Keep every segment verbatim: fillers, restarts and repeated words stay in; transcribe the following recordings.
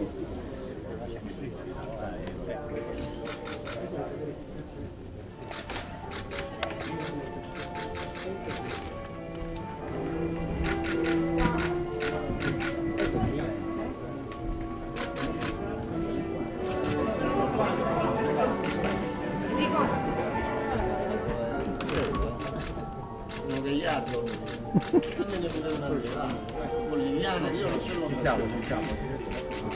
Con Liliana, io non ce l'ho. Ci siamo, ci siamo, sì, sì.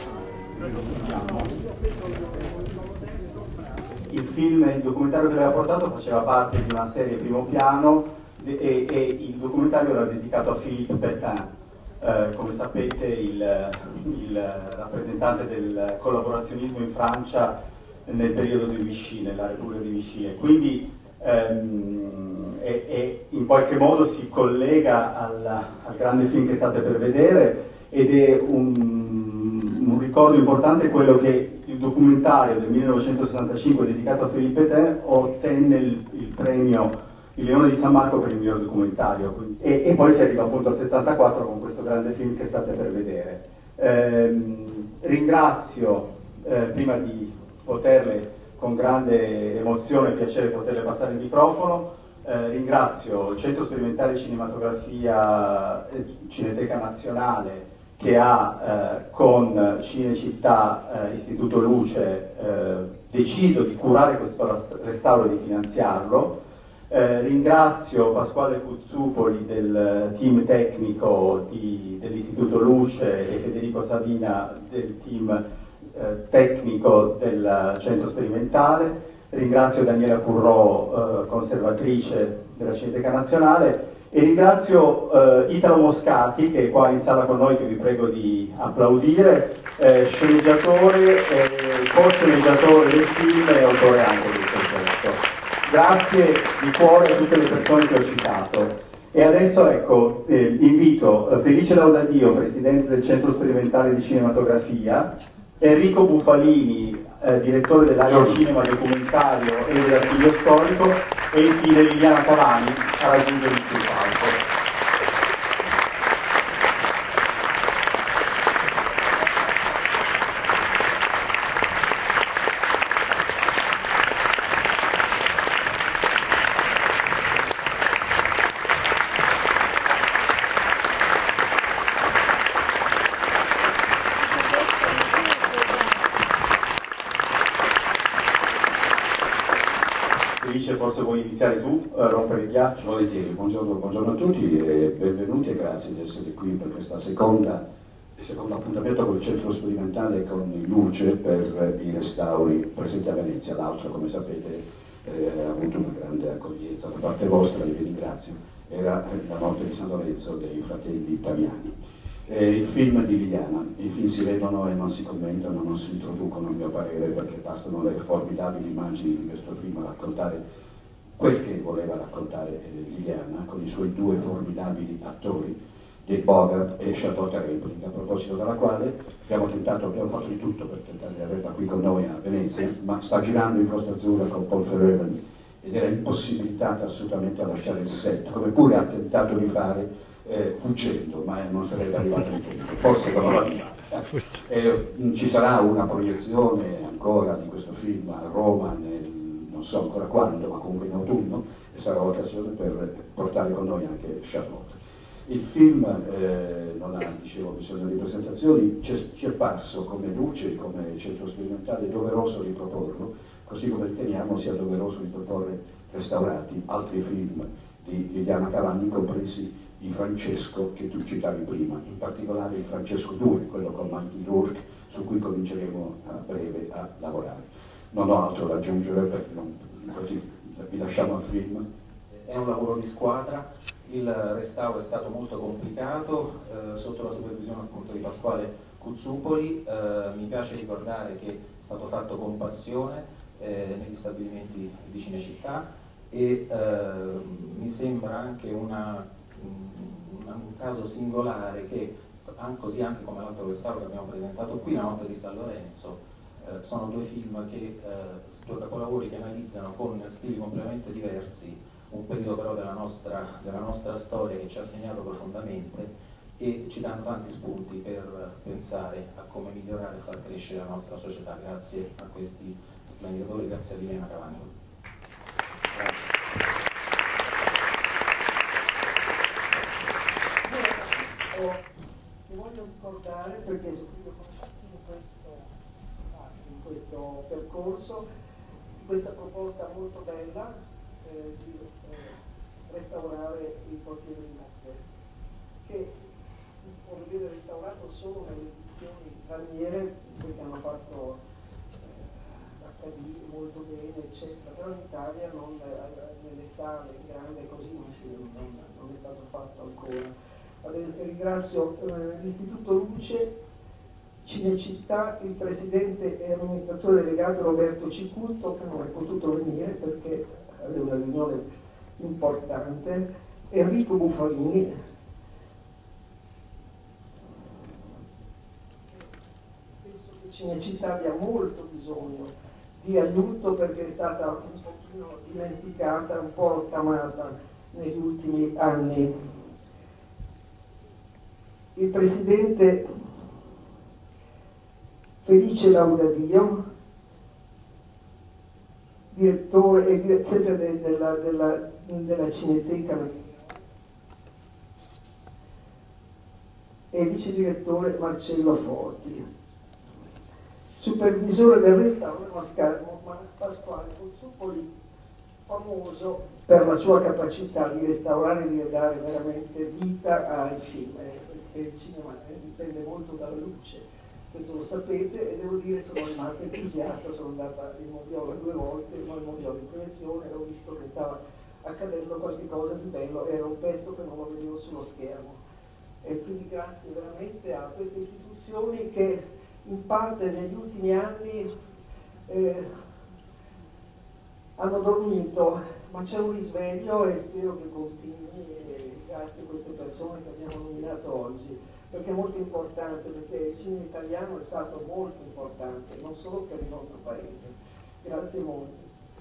Il film, il documentario che aveva portato faceva parte di una serie primo piano e, e il documentario era dedicato a Philippe Pétain, eh, come sapete il, il rappresentante del collaborazionismo in Francia nel periodo di Vichy, nella Repubblica di Vichy, e quindi ehm, e, e in qualche modo si collega al, al grande film che state per vedere, ed è un, un ricordo importante quello che il documentario del millenovecentosessantacinque dedicato a Philippe Pétain ottenne il, il premio il Leone di San Marco per il miglior documentario, e, e poi si arriva appunto al settantaquattro con questo grande film che state per vedere. Ehm, ringrazio, eh, prima di poterle con grande emozione e piacere poterle passare il microfono, eh, ringrazio il Centro Sperimentale di Cinematografia eh, Cineteca Nazionale, che ha eh, con Cinecittà eh, Istituto Luce eh, deciso di curare questo restauro e di finanziarlo. Eh, ringrazio Pasquale Cuzzupoli del team tecnico dell'Istituto Luce e Federico Savina del team eh, tecnico del Centro Sperimentale. Ringrazio Daniela Currò, eh, conservatrice della Cineteca Nazionale, e ringrazio eh, Italo Moscati, che è qua in sala con noi, che vi prego di applaudire, eh, sceneggiatore, eh, co-sceneggiatore del film e autore anche del progetto. Grazie di cuore a tutte le persone che ho citato. E adesso ecco, eh, invito eh, Felice Laudadio, Presidente del Centro Sperimentale di Cinematografia, Enrico Bufalini, eh, direttore dell'area cinema documentario e dell'archivio storico, e infine Liliana Cavani a raggiungere il suo palco. Forse vuoi iniziare tu, uh, rompere il ghiaccio? Volentieri, buongiorno, buongiorno a tutti e benvenuti e grazie di essere qui per questa seconda, secondo appuntamento col Centro Sperimentale con il Luce per i restauri presenti a Venezia. L'altro, come sapete, eh, ha avuto una grande accoglienza da parte vostra, e vi ringrazio. Era La notte di San Lorenzo dei fratelli Taviani. Eh, il film di Liliana, i film si vedono e non si commentano, non si introducono a mio parere, perché bastano le formidabili immagini di questo film a raccontare quel che voleva raccontare eh, Liliana, con i suoi due formidabili attori, Jake Bogart e Charlotte Rampling, a proposito della quale abbiamo tentato, abbiamo fatto di tutto per tentare di averla qui con noi a Venezia, ma sta girando in Costa Azzurra con Paul Verhoeven ed era impossibilitata assolutamente a lasciare il set, come pure ha tentato di fare eh, fuggendo, ma non sarebbe arrivato in tempo, forse con la vita. Eh, ci sarà una proiezione ancora di questo film a Roma nel non so ancora quando, ma comunque in autunno, e sarà l'occasione per portare con noi anche Charlotte. Il film eh, non ha, dicevo, bisogno di presentazioni, ci è parso come Luce, come Centro Sperimentale, doveroso riproporlo, così come riteniamo sia doveroso riproporre restaurati altri film di Liliana Cavani, compresi i Francesco che tu citavi prima, in particolare il Francesco due, quello con Mickey Rourke, su cui cominceremo a breve a lavorare. Non ho altro da aggiungere perché non, così vi lasciamo al film. È un lavoro di squadra, il restauro è stato molto complicato, eh, sotto la supervisione appunto di Pasquale Cuzzupoli. Eh, mi piace ricordare che è stato fatto con passione eh, negli stabilimenti di Cinecittà e eh, mi sembra anche una, una, un caso singolare che, così anche come l'altro restauro che abbiamo presentato qui, La notte di San Lorenzo, Eh, sono due film che, eh, due capolavori che analizzano con stili completamente diversi un periodo però della nostra, della nostra storia che ci ha segnato profondamente e ci danno tanti spunti per pensare a come migliorare e far crescere la nostra società. Grazie a questi splendidi autori, grazie a Liliana Cavani. Ti voglio ricordare, perché sono qui conosciuti in questo, in questo percorso, di questa proposta molto bella eh, di eh, restaurare il Portiere di Notte, che si può vedere restaurato solo nelle edizioni straniere, perché hanno fatto eh, acca di molto bene, eccetera, però in Italia non, eh, nelle sale in grande così non, si, non, non è stato fatto ancora. Ringrazio eh, l'Istituto Luce, Cinecittà, il presidente e amministratore delegato Roberto Cicutto, che non è potuto venire perché aveva una riunione importante, Enrico Bufalini, penso che Cinecittà abbia molto bisogno di aiuto perché è stata un pochino dimenticata, un po' rottamata negli ultimi anni. Il presidente Felice Laudadio, direttore e sempre de, della, della, della Cineteca e vice direttore Marcello Forti, supervisore del restauro Pasquale Cuzzupoli, famoso per la sua capacità di restaurare e di dare veramente vita ai film. Il cinema dipende molto dalla luce, questo lo sapete, e devo dire sono rimasta entusiasta, sono andata in Moviola due volte, ma in Moviola in proiezione e ho visto che stava accadendo qualcosa di bello, era un pezzo che non lo vedevo sullo schermo. E quindi grazie veramente a queste istituzioni che in parte negli ultimi anni eh, hanno dormito, ma c'è un risveglio e spero che continui. Grazie a queste persone che abbiamo nominato oggi, perché è molto importante, perché il cinema italiano è stato molto importante, non solo per il nostro paese. Grazie molto.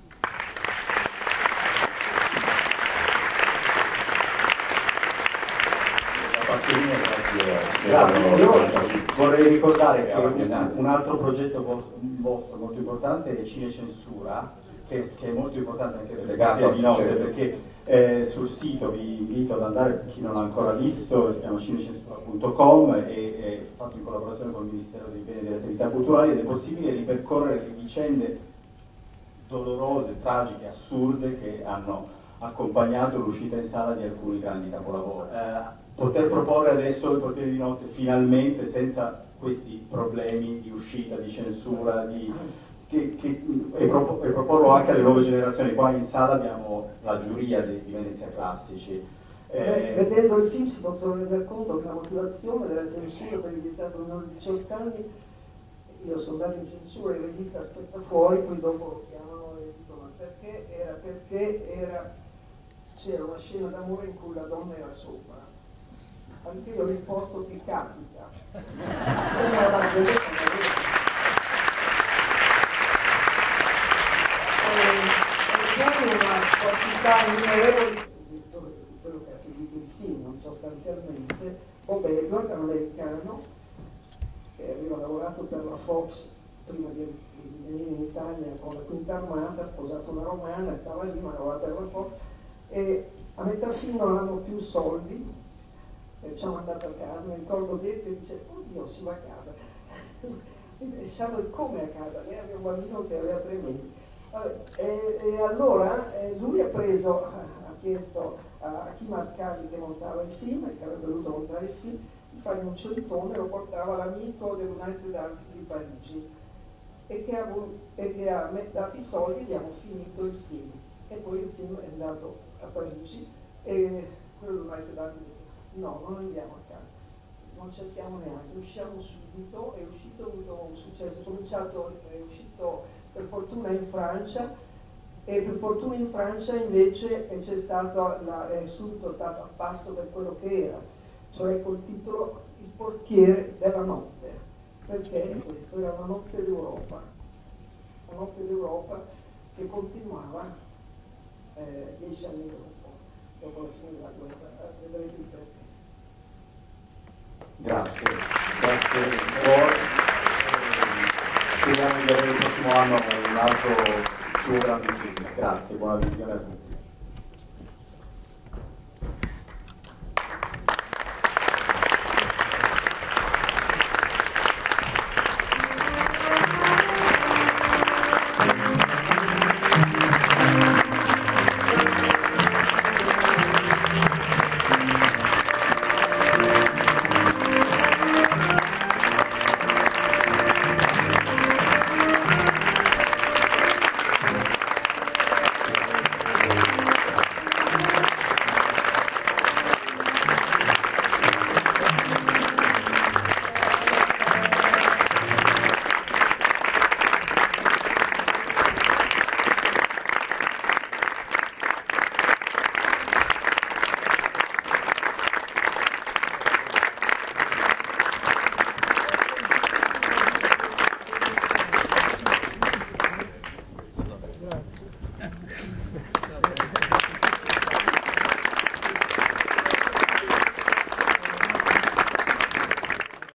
Grazie. Io vorrei ricordare che un altro progetto vostro molto importante è Cinecensura, che, che è molto importante anche per il di notte, perché eh, sul sito vi invito ad andare, per chi non l'ha ancora visto, si chiama cinecensura punto com e è fatto in collaborazione con il Ministero dei Beni e delle Attività Culturali ed è possibile ripercorrere le vicende dolorose, tragiche, assurde che hanno accompagnato l'uscita in sala di alcuni grandi capolavori. Eh, poter proporre adesso il Portiere di Notte finalmente senza questi problemi di uscita, di censura, di... Che, che, e, propo, e proporlo anche alle nuove generazioni. Qua in sala abbiamo la giuria di, di Venezia Classici. Eh, vedendo il film si possono rendere conto che la motivazione della censura per il vietato minore di diciotto anni, io sono andato in censura, il regista aspetta fuori, poi dopo lo chiamano e dicono perché era perché era c'era una scena d'amore in cui la donna era sopra. Anche io ho risposto che capita. Una quantità innumerevole di quello che ha seguito il film, sostanzialmente Bob Edward, un americano che aveva lavorato per la Fox prima di venire in Italia con la Quinta Armata, ha sposato una romana, stava lì ma lavorava per la Fox e a metà film non avevano più soldi e ci ha mandato a casa. Mi ricordo detto e dice oddio si va a casa e Charlotte come a casa? Lei aveva un bambino che aveva tre mesi. Vabbè, e, e allora eh, lui ha preso, ha chiesto a Chi Marcalli che montava il film, che avrebbe dovuto montare il film, di fare un centone, lo portava l'amico dell'United Art di Parigi e che ha, e che ha dato i soldi, abbiamo finito il film e poi il film è andato a Parigi e quello dell'United Art ha detto no, non andiamo a casa, non cerchiamo neanche, usciamo subito, è uscito, ha avuto un successo, è cominciato, è uscito per fortuna in Francia e per fortuna in Francia invece c'è stato, la, è subito stato apparso per quello che era, cioè col titolo Il Portiere della Notte, perché questo era una notte d'Europa, una notte d'Europa che continuava eh, dieci anni dopo, dopo la fine della guerra, vedrete il perché. Grazie, grazie. Buon. Speriamo di avere il prossimo anno un altro suo grande film. Grazie, buona visione a tutti.